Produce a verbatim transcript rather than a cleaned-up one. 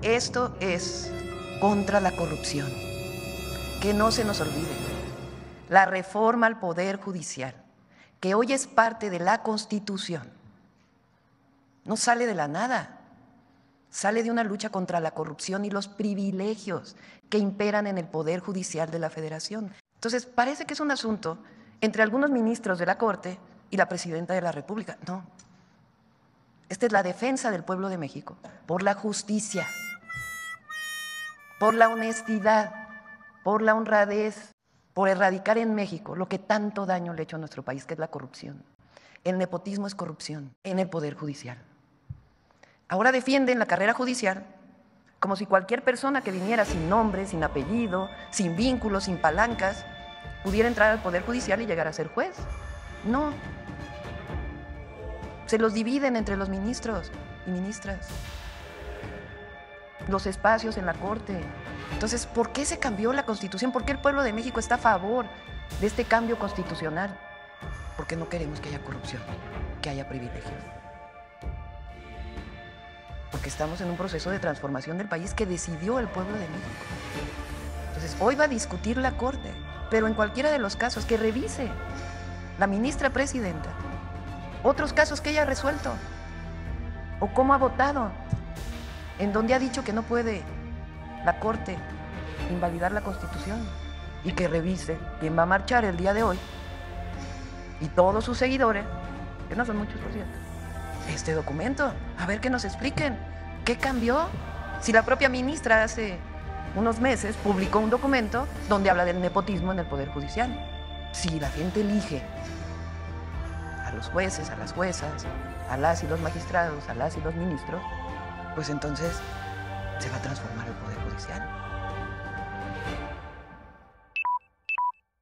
Esto es contra la corrupción. Que no se nos olvide. La reforma al Poder Judicial, que hoy es parte de la Constitución, no sale de la nada. Sale de una lucha contra la corrupción y los privilegios que imperan en el Poder Judicial de la Federación. Entonces, parece que es un asunto entre algunos ministros de la Corte y la Presidenta de la República. No. Esta es la defensa del pueblo de México por la justicia, por la honestidad, por la honradez, por erradicar en México lo que tanto daño le ha hecho a nuestro país, que es la corrupción. El nepotismo es corrupción en el Poder Judicial. Ahora defienden la carrera judicial como si cualquier persona que viniera sin nombre, sin apellido, sin vínculos, sin palancas, pudiera entrar al Poder Judicial y llegar a ser juez. No. Se los dividen entre los ministros y ministras, los espacios en la Corte. Entonces, ¿por qué se cambió la Constitución? ¿Por qué el pueblo de México está a favor de este cambio constitucional? Porque no queremos que haya corrupción, que haya privilegios. Porque estamos en un proceso de transformación del país que decidió el pueblo de México. Entonces, hoy va a discutir la Corte, pero en cualquiera de los casos que revise la ministra presidenta otros casos que ella ha resuelto o cómo ha votado, en donde ha dicho que no puede la Corte invalidar la Constitución, y que revise quién va a marchar el día de hoy y todos sus seguidores, que no son muchos por cierto, este documento, a ver que nos expliquen qué cambió. Si la propia ministra hace unos meses publicó un documento donde habla del nepotismo en el Poder Judicial. Si la gente elige a los jueces, a las juezas, a las y los magistrados, a las y los ministros, pues entonces se va a transformar el Poder Judicial.